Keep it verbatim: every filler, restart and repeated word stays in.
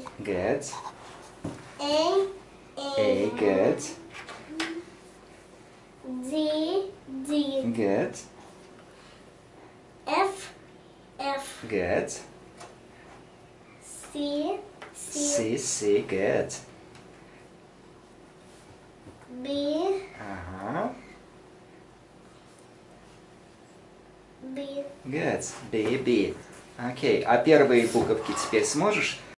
Good. A. A. Good. D. D. Good. F. F. Good. C. C. C. C. Good. B. Ага. B. Good. B. B. Окей. А первые буковки теперь сможешь